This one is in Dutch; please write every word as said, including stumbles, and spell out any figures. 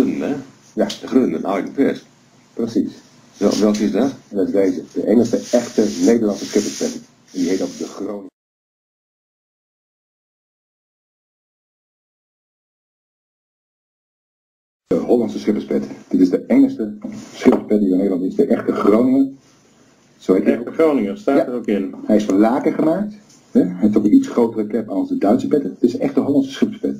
groene, hè? Ja. De groene, nou ik vers. Precies. Wel, welke is dat? En dat is deze. De enige echte Nederlandse schipperspet. En die heet ook de Groningen. De Hollandse schipperspet. Dit is de enige schipperspet die in Nederland is. De echte Groningen. Zo heet hij Echte ook. Groninger, staat Ja. er ook in. Hij is van laken gemaakt. Hè? Hij heeft ook een iets grotere klep als de Duitse petten. Het is echt de Hollandse schipperspet.